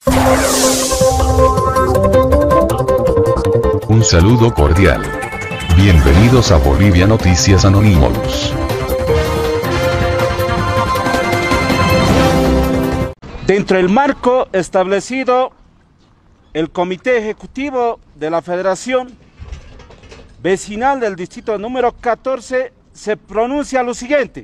Un saludo cordial. Bienvenidos a Bolivia Noticias Anonymous. Dentro del marco establecido, el Comité Ejecutivo de la Federación Vecinal del Distrito número 14 se pronuncia lo siguiente.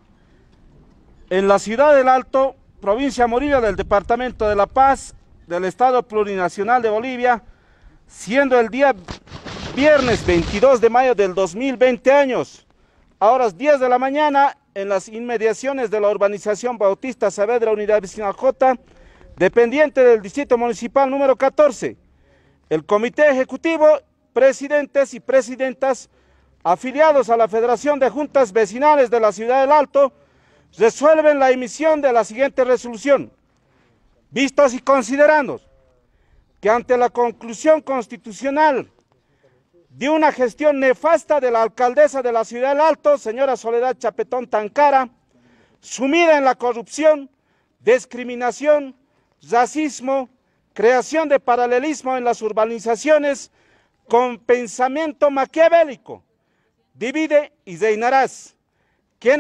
En la ciudad del Alto, provincia Morillo del Departamento de La Paz, del Estado Plurinacional de Bolivia, siendo el día viernes 22 de mayo del 2020 años, a horas 10 de la mañana, en las inmediaciones de la urbanización Bautista Saavedra, Unidad Vecinal J, dependiente del Distrito Municipal número 14, el Comité Ejecutivo, presidentes y presidentas afiliados a la Federación de Juntas Vecinales de la Ciudad del Alto, resuelven la emisión de la siguiente resolución. Vistos y considerando que ante la conclusión constitucional de una gestión nefasta de la alcaldesa de la Ciudad del Alto, señora Soledad Chapetón Tancara, sumida en la corrupción, discriminación, racismo, creación de paralelismo en las urbanizaciones, con pensamiento maquiavélico, divide y reinarás. Quien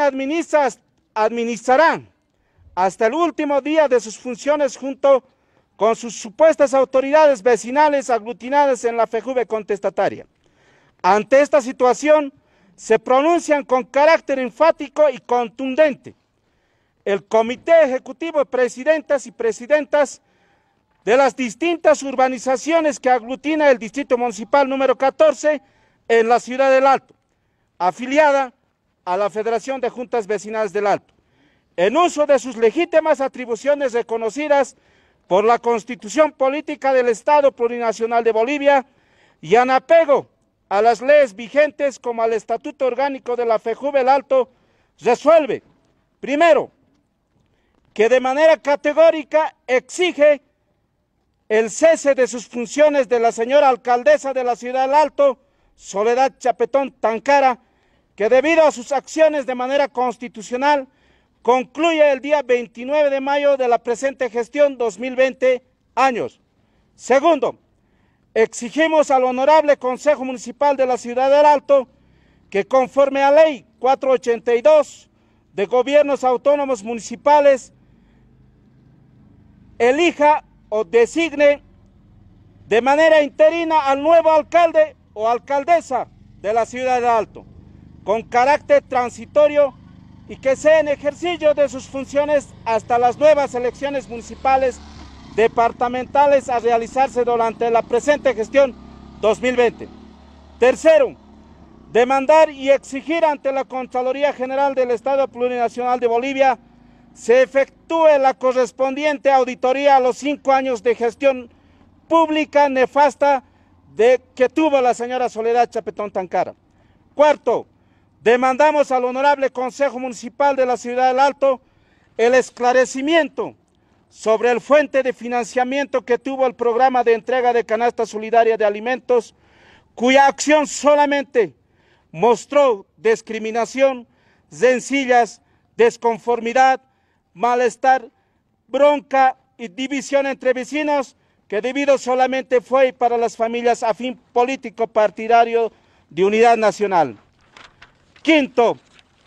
administrará hasta el último día de sus funciones junto con sus supuestas autoridades vecinales aglutinadas en la FEJUVE contestataria. Ante esta situación, se pronuncian con carácter enfático y contundente el Comité Ejecutivo de Presidentas y Presidentas de las distintas urbanizaciones que aglutina el Distrito Municipal número 14 en la Ciudad del Alto, afiliada a la Federación de Juntas Vecinales del Alto, en uso de sus legítimas atribuciones reconocidas por la Constitución Política del Estado Plurinacional de Bolivia y en apego a las leyes vigentes como al Estatuto Orgánico de la FEJUVE del Alto, resuelve, primero, que de manera categórica exige el cese de sus funciones de la señora alcaldesa de la Ciudad del Alto, Soledad Chapetón Tancara, que debido a sus acciones de manera constitucional, concluye el día 29 de mayo de la presente gestión 2020 años. Segundo, exigimos al Honorable Consejo Municipal de la Ciudad del Alto que conforme a Ley 482 de Gobiernos Autónomos Municipales, elija o designe de manera interina al nuevo alcalde o alcaldesa de la Ciudad del Alto, con carácter transitorio y que sea en ejercicio de sus funciones hasta las nuevas elecciones municipales departamentales a realizarse durante la presente gestión 2020. Tercero, demandar y exigir ante la Contraloría General del Estado Plurinacional de Bolivia se efectúe la correspondiente auditoría a los 5 años de gestión pública nefasta que tuvo la señora Soledad Chapetón Tancara. Cuarto, demandamos al Honorable Consejo Municipal de la Ciudad del Alto el esclarecimiento sobre el fuente de financiamiento que tuvo el programa de entrega de canasta solidaria de alimentos, cuya acción solamente mostró discriminación, rencillas, desconformidad, malestar, bronca y división entre vecinos, que debido solamente fue para las familias a fin político partidario de unidad nacional. Quinto,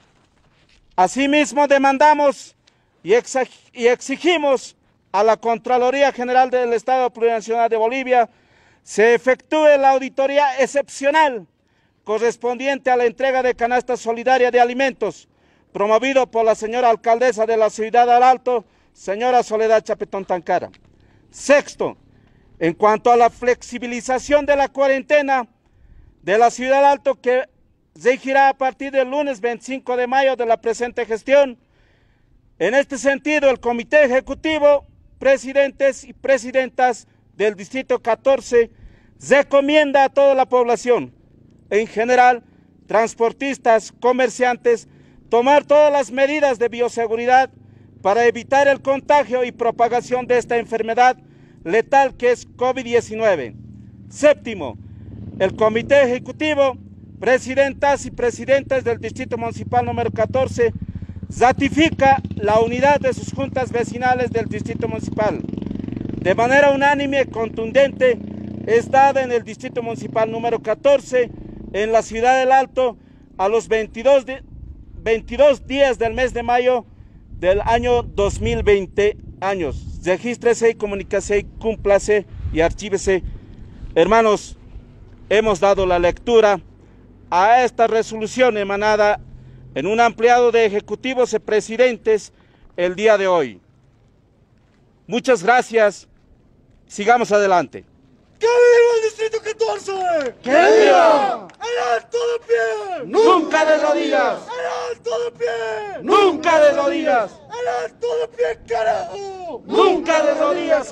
asimismo demandamos y exigimos a la Contraloría General del Estado Plurinacional de Bolivia se efectúe la auditoría excepcional correspondiente a la entrega de canasta solidaria de alimentos, promovido por la señora alcaldesa de la Ciudad del Alto, señora Soledad Chapetón Tancara. Sexto, en cuanto a la flexibilización de la cuarentena de la Ciudad del Alto que regirá a partir del lunes 25 de mayo de la presente gestión, en este sentido el Comité Ejecutivo, presidentes y presidentas del Distrito 14, recomienda a toda la población, en general, transportistas, comerciantes, tomar todas las medidas de bioseguridad para evitar el contagio y propagación de esta enfermedad letal que es COVID-19. Séptimo, el Comité Ejecutivo, presidentas y presidentes del Distrito Municipal número 14, ratifica la unidad de sus juntas vecinales del Distrito Municipal. de manera unánime y contundente es dada en el Distrito Municipal número 14, en la ciudad del Alto, a los 22 días del mes de mayo del año 2020 años. Regístrese, comuníquese, cúmplase y archívese. Hermanos, hemos dado la lectura a esta resolución emanada en un ampliado de ejecutivos y presidentes el día de hoy. Muchas gracias. Sigamos adelante. ¡Que viva el Distrito 14! ¡Que viva! ¡En alto de pie! ¡Nunca de rodillas! ¡En alto de pie! ¡Nunca de rodillas! ¡En alto de pie, carajo! ¡Nunca de rodillas!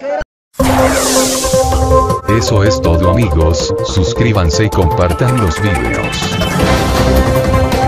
Eso es todo, amigos, suscríbanse y compartan los videos.